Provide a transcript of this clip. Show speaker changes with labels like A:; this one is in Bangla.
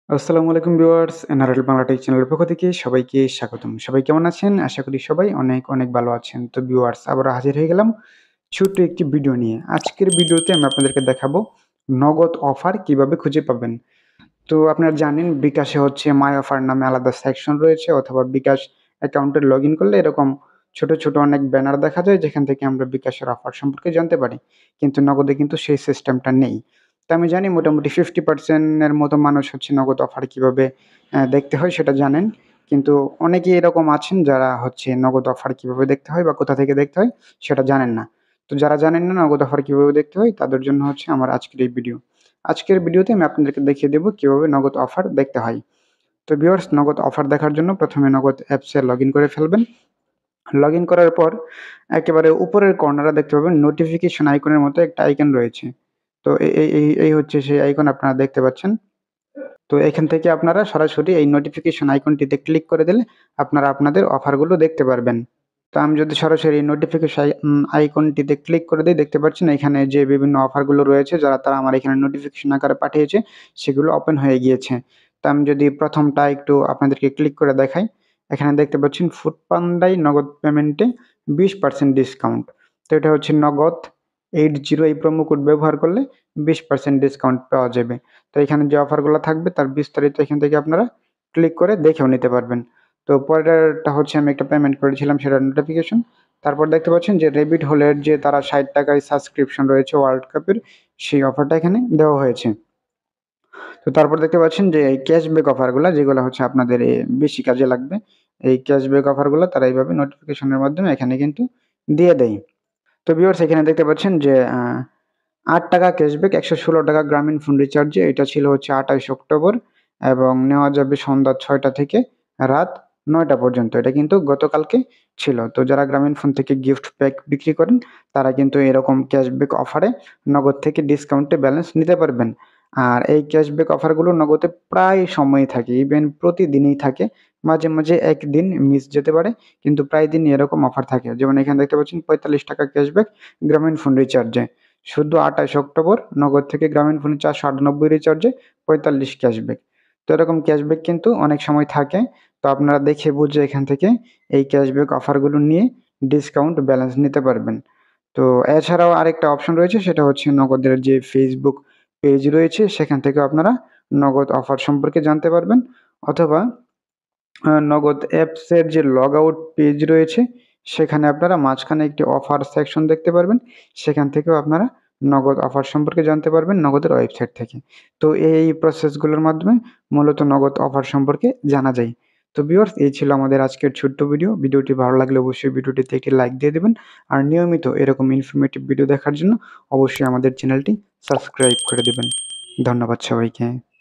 A: আসসালামু আলাইকুম ভিউয়ার্স, এনআরএল বাংলা টেক চ্যানেলের পক্ষ থেকে সবাইকে স্বাগতম। সবাই কেমন আছেন? আশা করি সবাই অনেক, অনেক ভালো আছেন। তো ভিউয়ার্স আবারও হাজির হয়ে গেলাম ছোট্ট একটি ভিডিও নিয়ে। আজকের ভিডিওতে আমি আপনাদেরকে দেখাবো নগদ অফার কিভাবে খুঁজে পাবেন। তো আপনারা জানেন বিকাশে হচ্ছে মাই অফার নামে আলাদা সেকশন রয়েছে, অথবা বিকাশ অ্যাকাউন্টে লগইন করলে এরকম ছোট, ছোট অনেক ব্যানার দেখা যায় যেখান থেকে আমরা বিকাশের অফার সম্পর্কে জানতে পারি। কিন্তু নগদে কিন্তু সেই সিস্টেমটা নেই। তো আমি জানি মোটামুটি 50% এর মতো মানুষ হচ্ছে নগদ অফার কিভাবে দেখতে হয় সেটা জানেন। কিন্তু অনেকেই এরকম আছেন যারা হচ্ছে নগদ অফার কিভাবে দেখতে হয় বা কোথা থেকে দেখতে হয় সেটা জানেন না। তো যারা জানেন না নগদ অফার কিভাবে দেখতে হয় তাদের জন্য হচ্ছে আমার আজকের এই ভিডিও। আজকের ভিডিওতে আমি আপনাদেরকে দেখিয়ে দেব কিভাবে নগদ অফার দেখতে হয়। তো ভিউয়ার্স, নগদ অফার দেখার জন্য প্রথমে নগদ অ্যাপসে লগইন করে ফেলবেন। লগইন করার পর একেবারে উপরের কর্নারে দেখতে পাবেন নোটিফিকেশন আইকনের মতো একটা আইকন রয়েছে। তো এই হচ্ছে সেই আইকন আপনারা দেখতে পাচ্ছেন। তো এখান থেকে আপনারা সরাসরি এই নোটিফিকেশন আইকনটিতে ক্লিক করে দিলে আপনারা আপনাদের অফারগুলো দেখতে পারবেন। তো আমি যদি সরাসরি আইকনটিতে ক্লিক করে দেই, দেখতে পাচ্ছেন এখানে যে বিভিন্ন অফারগুলো রয়েছে তারা আমার এখানে নোটিফিকেশন আকারে পাঠিয়েছে সেগুলো ওপেন হয়ে গিয়েছে। তো আমি যদি প্রথমটা একটু আপনাদেরকে ক্লিক করে দেখাই, এখানে দেখতে পাচ্ছেন ফুড পান্ডায় নগদ পেমেন্টে 20% ডিসকাউন্ট। তো এটা হচ্ছে নগদ 80 এই প্রোমো কোড ব্যবহার করলে 20% ডিসকাউন্ট পাওয়া যাবে। তো এখানে যে অফারগুলো থাকবে তার বিস্তারিত এখান থেকে আপনারা ক্লিক করে দেখেও নিতে পারবেন। তো পরেরটা হচ্ছে আমি একটা পেমেন্ট করেছিলাম সেটার নোটিফিকেশন। তারপর দেখতে পাচ্ছেন যে রেবিট হলের যে তারা 60 টাকায় সাবস্ক্রিপশন রয়েছে ওয়ার্ল্ড কাপের, সেই অফারটা এখানে দেওয়া হয়েছে। তো তারপর দেখতে পাচ্ছেন যে এই ক্যাশব্যাক অফারগুলা যেগুলা হচ্ছে আপনাদের বেশি কাজে লাগবে। এই ক্যাশব্যাক অফারগুলা তারা এইভাবে নোটিফিকেশনের মাধ্যমে এখানে কিন্তু দিয়ে দেয়। তো ভিউয়ার্স, এখানে দেখতে পাচ্ছেন যে ৳৮ ক্যাশব্যাক ৳১১৬ গ্রামীণ ফোন রিচার্জে। এটা ছিল হচ্ছে ২৮ অক্টোবর এবং নেওয়া যাবে সন্ধ্যা ৬টা থেকে রাত ৯টা পর্যন্ত। এটা কিন্তু গতকালকে ছিল। তো যারা গ্রামীণ ফোন থেকে গিফট প্যাক বিক্রি করেন তারা কিন্তু এরকম ক্যাশব্যাক অফারে নগদ থেকে ডিসকাউন্টে ব্যালেন্স নিতে পারবেন। আর এই ক্যাশব্যাক অফারগুলো নগদে প্রায় সময়ই থাকে, ইভেন প্রতিদিনই থাকে। মাঝে, মাঝে একদিন মিস যেতে পারে, কিন্তু প্রায় দিনই এরকম অফার থাকে। যেমন এখানে দেখতে পাচ্ছেন ৳৪৫ ক্যাশব্যাক গ্রামীণ ফোন রিচার্জে। শুধু ২৮ অক্টোবর নগদ থেকে গ্রামীণ ফোনে ৪৯৮ রিচার্জে ৪৫ ক্যাশব্যাক। তো এরকম ক্যাশব্যাক কিন্তু অনেক সময় থাকে। তো আপনারা দেখে বুঝে এখান থেকে এই ক্যাশব্যাক অফারগুলো নিয়ে ডিসকাউন্ট ব্যালেন্স নিতে পারবেন। তো এছাড়াও আরেকটা অপশন রয়েছে, সেটা হচ্ছে নগদের যে Facebook পেজ রয়েছে সেখান থেকেও আপনারা নগদ অফার সম্পর্কে জানতে পারবেন, অথবা নগদ অ্যাপসের যে লগ আউট পেজ রয়েছে সেখানে আপনারা মাঝখানে একটি অফার সেকশন দেখতে পারবেন। সেখান থেকেও আপনারা নগদ অফার সম্পর্কে জানতে পারবেন নগদের ওয়েবসাইট থেকে। তো এই প্রসেসগুলোর মাধ্যমে মূলত নগদ অফার সম্পর্কে জানা যায়। তো ভিউয়ার্স, এই ছিল আমাদের আজকের ছোট্ট ভিডিও। ভিডিওটি ভালো লাগলে অবশ্যই ভিডিওটিতে একটি লাইক দিয়ে দিবেন। আর নিয়মিত এরকম ইনফরমেটিভ ভিডিও দেখার জন্য অবশ্যই আমাদের চ্যানেলটি সাবস্ক্রাইব করে দিবেন। ধন্যবাদ সবাইকে।